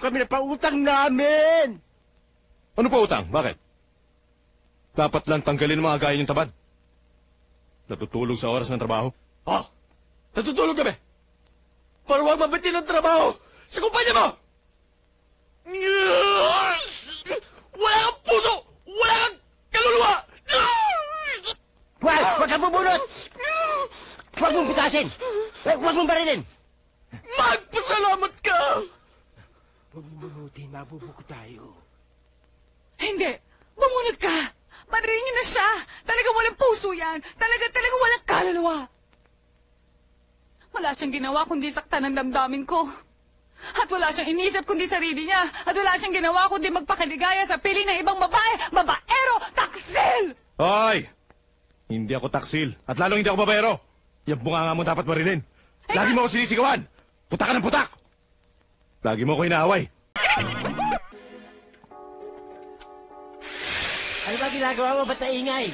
kami na pautang namin! Ano pa utang? Bakit? Dapat lang tanggalin mga gaya yung tabad. Natutulog sa oras ng trabaho. Oh, natutulog kami. Para huwag mabitin ang trabaho sa kumpanya mo! Wala kang puso! Wala kang kaluluwa! Huwag kang bubunot! Huwag mong pitasin! Huwag mong barilin! Magpasalamat ka! Huwag mong bunutin, mabubuko tayo. Hindi! Bumunot ka! Maringin na siya! Talagang walang puso yan! Talagang walang kaluluwa! Wala siyang ginawa kundi saktan ang damdamin ko. At wala siyang inisip kundi sarili niya. At wala siyang ginawa kundi magpakaligaya sa piling ng ibang babae, babaero, taksil! Hoy! Hindi ako taksil. At lalong hindi ako babaero. Yung bunganga mo dapat marilin. Lagi mo ako sinisigawan. Putak ka ng putak. Lagi mo ako inaaway. Ano ba ginagawa mo? Ba't naingay?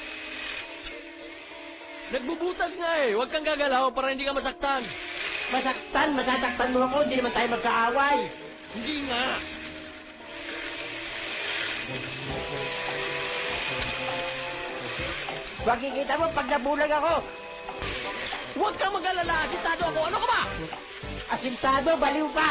Nagbubutas nga eh. Huwag kang gagalaw para hindi ka masaktan. Masasaktan mo ako. Hindi naman tayo magkaaway. Hindi nga. Makikita mo pag nabulag ako. Huwag kang mag-alala. Asintado ako. Ano ka ba? Asintado, baliw pa.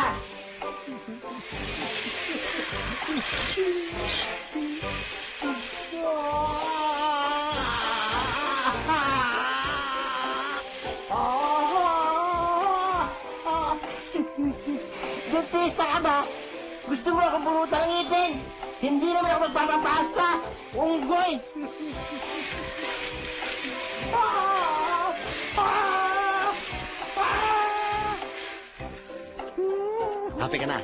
Dentista ka ba? Gusto mo akong bunutan ng ngipin? Hindi naman ako magpapapasta. Unggoy! Happy ka na.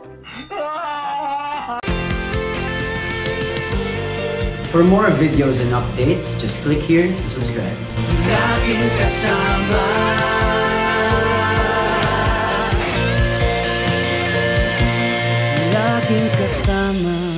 For more videos and updates, just click here to subscribe. Laging kasama. Laging kasama.